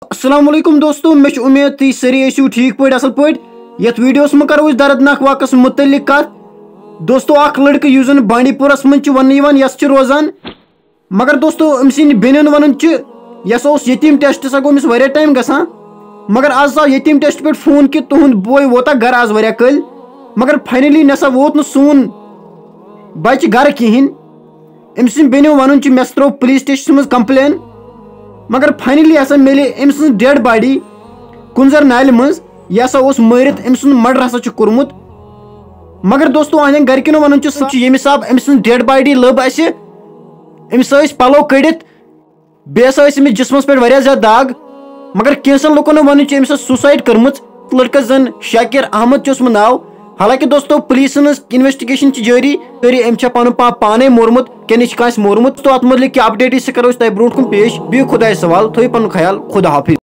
अस्सलाम वालेकुम दोस्तों, मे उम्मीद तुम सारी ऐसी ठीक पे असल पे। यथ वीडियोस में करो दर्दनाक वाकस मुतलिक कत। दोस्तों अख लड़के युस जन बांडीपुरस मज वन यस रोजान, मगर दोस्तों अम सिंद बेन वन यस यतीम टेस्ट सा गो अमिस वारिया टाइम गसान, मगर आज आव यतीम टेस्ट पे फोन कि तुहद बॉय वोता घर आज वारिया कल, मगर फाइनली नसा वोत न सोन बच घर कहें। अम सिंद बेनो वन मे त्रो पुलिस स्टेशन मज कंप्लेन, मगर फाइनली हसा मिले अम सं डेड बॉडी कुंजर नाल मज। यह हसा मरित अम सं मर्डर हसा कोर्मुत। मगर दोस्तों अहन गरकिनो वन ये हिसाब अम सं डेड बॉडी लब अमिस पलो कड़ित बेस जिस्मस पे वारिया ज्यादा दाग, मगर कैंसन लुकन वन अमिस सुसाइड कर्म। लड़का जन शाकिर अहमद नाव। हालांकि दोस्तों पुलिस इन्वेस्टिगेशन जारी करी अम पन पाने मोरमुत क्या मोरमुत। तो अत मुतलिक क्या अपडेट करो तह ब्रो पेश। बी खुदा सवाल थो पन ख्याल। खुदा हाफिज।